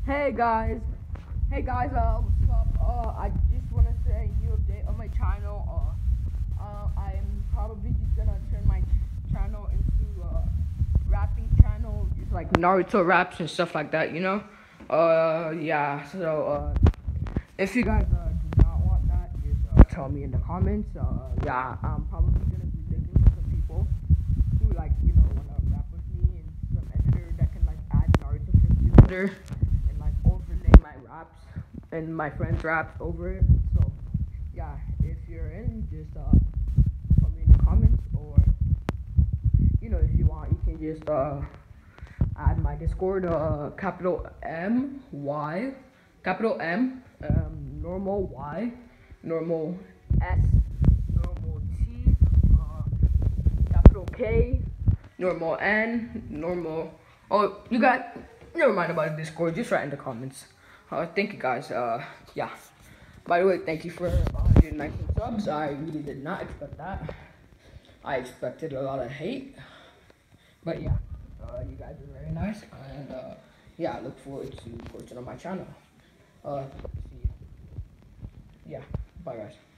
Hey guys, what's up? I just want to say new update on my channel. I'm probably just gonna turn my channel into a rapping channel, just like Naruto raps and stuff like that, you know. Yeah. So, if you guys do not want that, just tell me in the comments. Yeah, I'm probably gonna be looking for some people who wanna rap with me and some editor that can like add Naruto clips together and like overlay my raps and my friends' raps over it. So yeah, if you're in, just put me in the comments, or if you want, you can just add my Discord. Capital M, normal Y, normal S, normal T, capital K, normal N, normal. Oh, you got. Never mind about the Discord. Just write in the comments. Thank you guys. Yeah. By the way, thank you for 119 subs. I really did not expect that. I expected a lot of hate. But yeah, you guys are very nice. And yeah, I look forward to posting on my channel. See you. Yeah. Bye, guys.